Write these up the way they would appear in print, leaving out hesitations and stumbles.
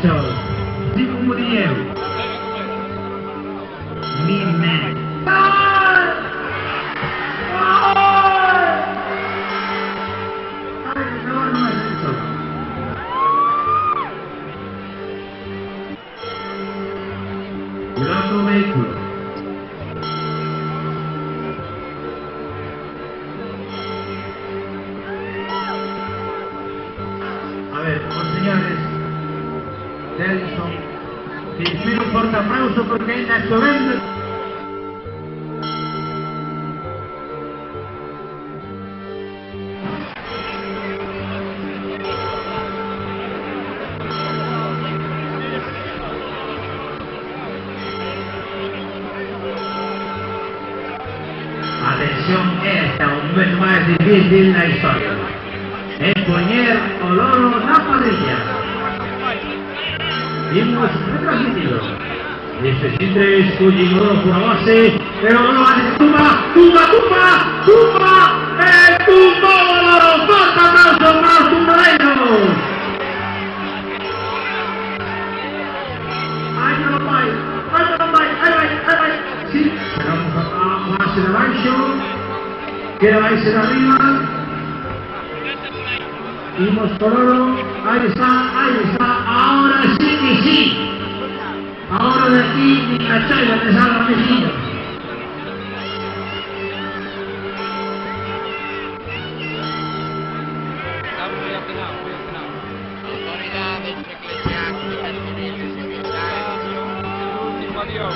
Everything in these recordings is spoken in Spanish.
Rancho, digo Muriel, Mime. Cuidado vehículo. A ver, los señores, Nelson, que inspira un forte aplauso porque ainda chovendo. Atención, esta un mes máis difícil na historia. É poñer o loro na parrilla. Imos retransmitido. Desde sempre escollen o loro por a base, pero o loro hace tumba, tumba, tumba, tumba, e tumba o loro. Forte aplauso para os tumbaleiros. Aí non vai, aí non vai, aí vai, aí vai. Sí, esperamos a base de baixo, queda base de arriba. Imos por oro, ahí está, ahora sí que sí. Ahora de aquí ni la chaya te salga mejilla. Autoridades eclesiásticas, civiles y militares.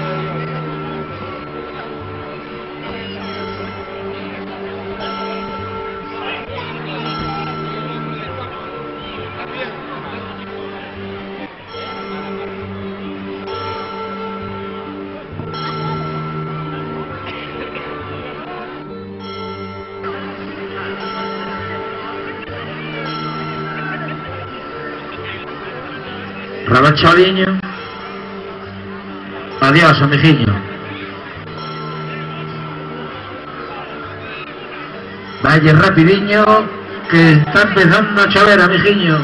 Rabanchaliño. Adiós, amiguinho. Vaya rapidiño, que está empezando a chover, amiguinho.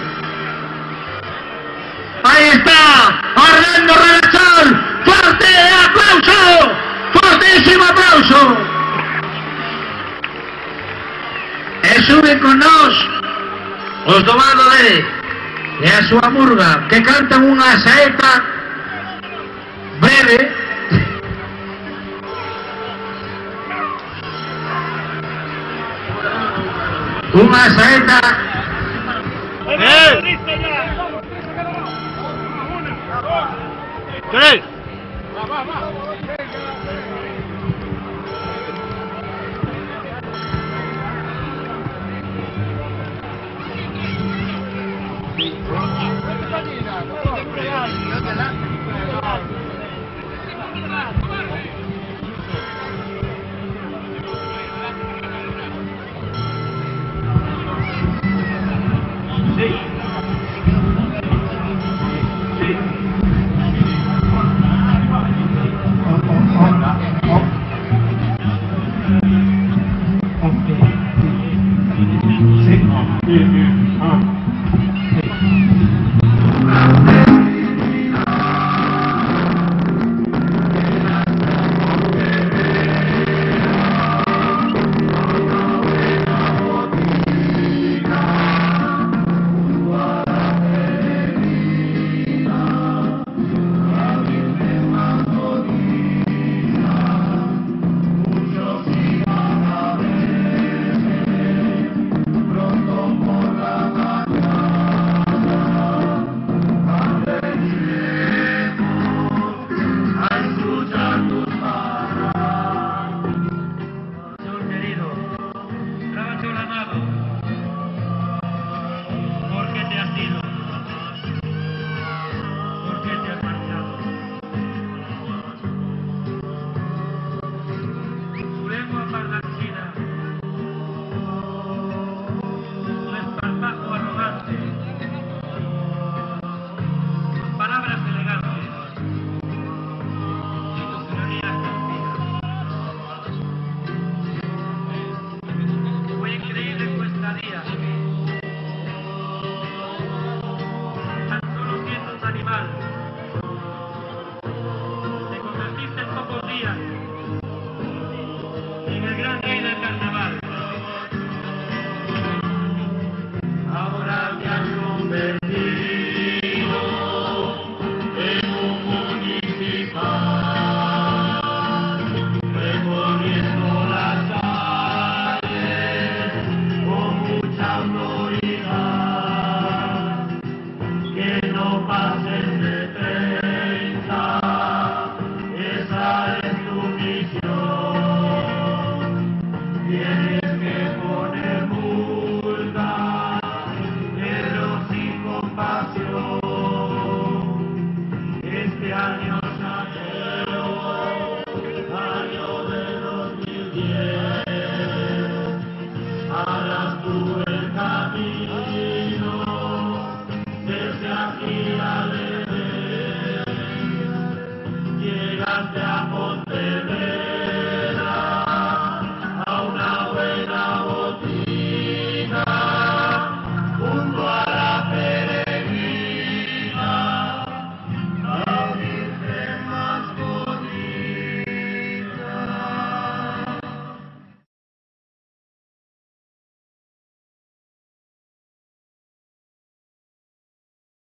¡Ahí está! ¡Orlando Rabanchal! ¡Fuerte aplauso! ¡Fortísimo aplauso! E suben con nós os do Vado e a súa murga, que cantan unha saeta breve. Unha saeta ¡Tres! Sí. no pases de